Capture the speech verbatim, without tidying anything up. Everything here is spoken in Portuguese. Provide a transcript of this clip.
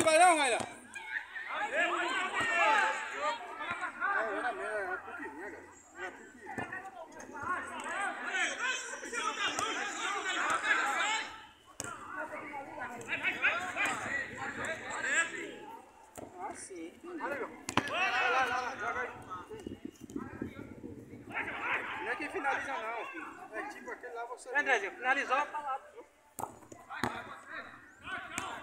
que vai não, Raila? Ah, sim. Vai lá, lá, lá, joga aí. Não é quem finaliza não, filho. É tipo aquele lá você... Andrezinho, finalizou a palavra.